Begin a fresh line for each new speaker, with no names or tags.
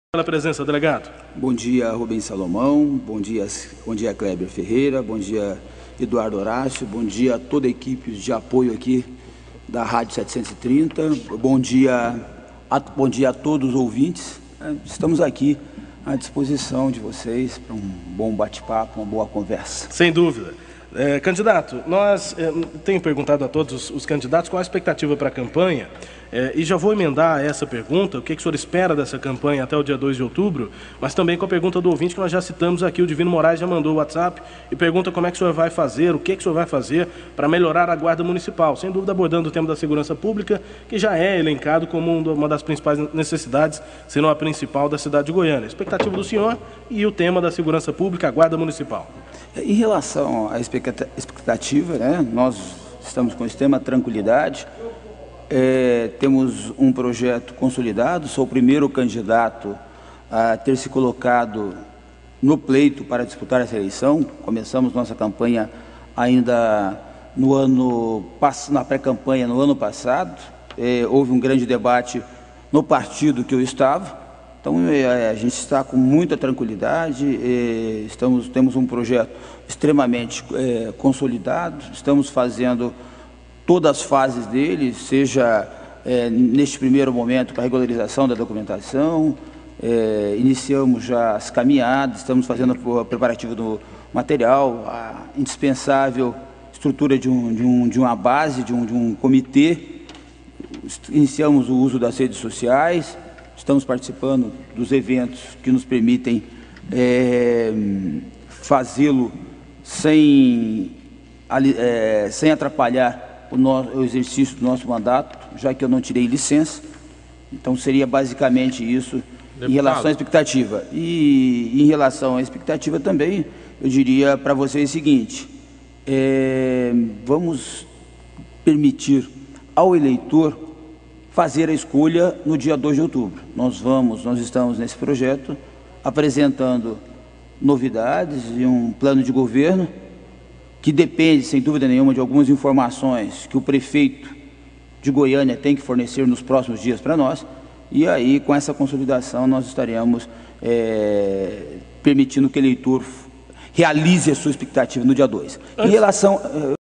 Pela presença, delegado.
Bom dia, Rubens Salomão, bom dia, Kleber Ferreira, bom dia, Eduardo Horácio, bom dia a toda a equipe de apoio aqui da Rádio 730, bom dia a todos os ouvintes. Estamos aqui à disposição de vocês para um bom bate-papo, uma boa conversa.
Sem dúvida. Candidato, tenho perguntado a todos os candidatos qual a expectativa para a campanha, e já vou emendar essa pergunta, o que o senhor espera dessa campanha até o dia 2 de outubro, mas também com a pergunta do ouvinte que nós já citamos aqui, o Divino Moraes já mandou o WhatsApp e pergunta como é que o senhor vai fazer, o que o senhor vai fazer para melhorar a Guarda Municipal, sem dúvida abordando o tema da segurança pública, que já é elencado como uma das principais necessidades, se não a principal da cidade de Goiânia. A expectativa do senhor e o tema da segurança pública, a Guarda Municipal.
Em relação à expectativa, né, nós estamos com extrema tranquilidade, temos um projeto consolidado, sou o primeiro candidato a ter se colocado no pleito para disputar essa eleição. Começamos nossa campanha ainda na pré-campanha no ano passado, houve um grande debate no partido que eu estava. Então, a gente está com muita tranquilidade, temos um projeto extremamente consolidado, estamos fazendo todas as fases dele, seja neste primeiro momento para a regularização da documentação, iniciamos já as caminhadas, estamos fazendo o preparativo do material, a indispensável estrutura de uma base, de um comitê, iniciamos o uso das redes sociais. Estamos participando dos eventos que nos permitem fazê-lo sem atrapalhar o exercício do nosso mandato, já que eu não tirei licença. Então, seria basicamente isso. Deputado. Em relação à expectativa. E em relação à expectativa também, eu diria para vocês o seguinte, vamos permitir ao eleitor fazer a escolha no dia 2 de outubro. Nós estamos nesse projeto apresentando novidades e um plano de governo que depende, sem dúvida nenhuma, de algumas informações que o prefeito de Goiânia tem que fornecer nos próximos dias para nós, e aí, com essa consolidação, nós estaremos permitindo que o eleitor realize a sua expectativa no dia 2. Em relação...